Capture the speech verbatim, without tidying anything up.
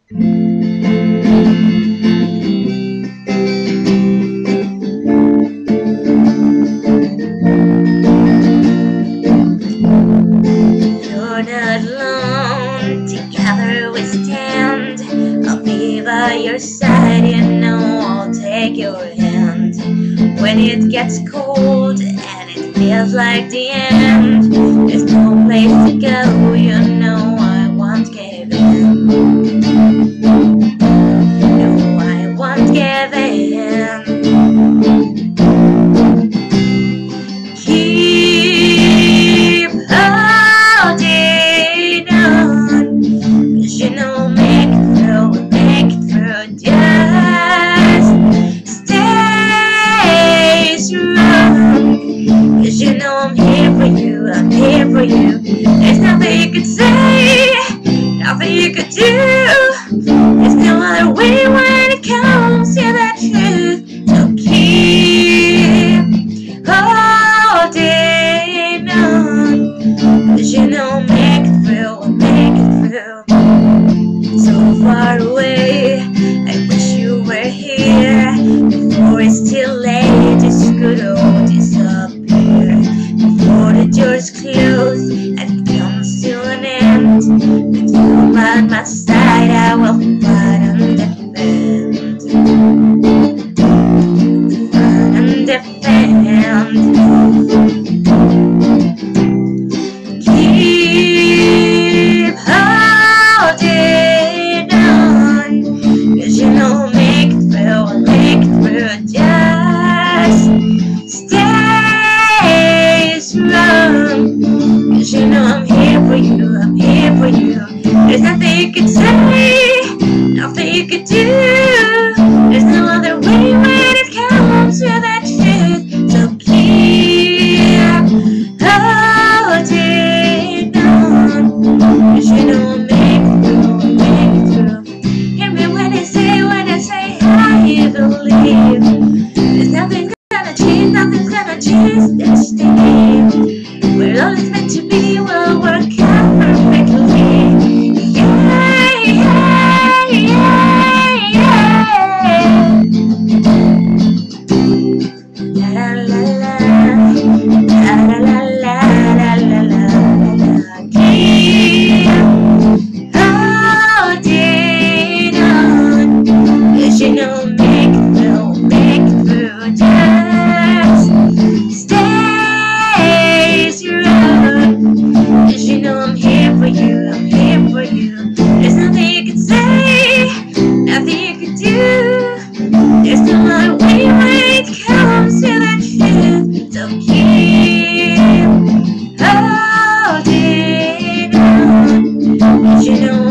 You're not alone, together we stand. I'll be by your side, you know I'll take your hand. When it gets cold and it feels like the end, there's no place to go, you know I won't give in. No, I won't give in. Keep holding on, 'cause you know make it through, make it through. Just stay strong, 'cause you know I'm here for you, I'm here for you. There's nothing you could say, nothing you could do. There's no other way when it comes to the truth. So keep holding on, 'cause you know make it through, make it through. So far away, I wish you were here before it's too late. This could all disappear, before the doors close and it comes to an end. With you by my side, I will fight and defend, fight and defend. Keep holding on, 'cause you know make it through, make it through. Just stay strong, 'cause you know I'm here for you, I'm here for you. There's nothing you could say, nothing you could do. There's no other way when it comes to the truth. So keep holding on, 'cause you know I'll make it through, make it through. Hear me when I say, when I say I believe. There's nothing gonna change, nothing's gonna change this day. We're always meant to be, we'll work out perfectly. Yeah, yeah, yeah, yeah. La la la la, la la la la, la la la la. Keep holding on, 'cause you know make it through, make it through. Just stay strong, 'cause you know I'm here for you, I'm here for you. There's nothing you can say, nothing you can do. There's no other way when it comes to the truth. So keep holding on, 'cause you know